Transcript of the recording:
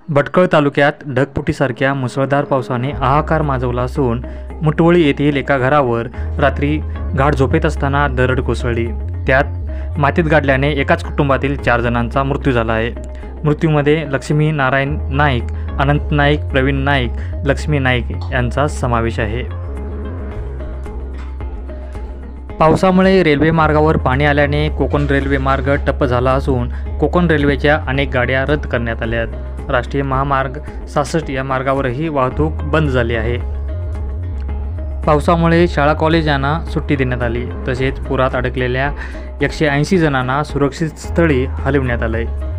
भटकळ तालुक्यात ढगफुटीसारख्या मुसळधार पावसाने हाहाकार माजवला असून मुटवळी येथील एका घरावर रात्री गाढ झोपेत असताना दरड कोसळली. त्यात मातीत गाडल्याने एकाच कुटुंबातील 4 जणांचा मृत्यू झाला आहे. मृत्यूमध्ये लक्ष्मी नारायण नाईक, अनंत नाईक, प्रवीण नाईक, लक्ष्मी नाईक यांचा समावेश आहे. पावसामुळे रेल्वे मार्गावर पाणी आल्याने कोकण रेल्वे मार्ग ठप्प झाला असून कोकण रेल्वेच्या अनेक गाड्या रद्द करण्यात आल्या आहेत. राष्ट्रीय महामार्ग 66 या मार्गावरही वाहतूक बंद झाली आहे. पावसामुळे शाळा कॉलेजांना सुट्टी देण्यात आली. तसेच पुरात अडकलेल्या 180 जणांना सुरक्षित स्थळी हलविण्यात आले.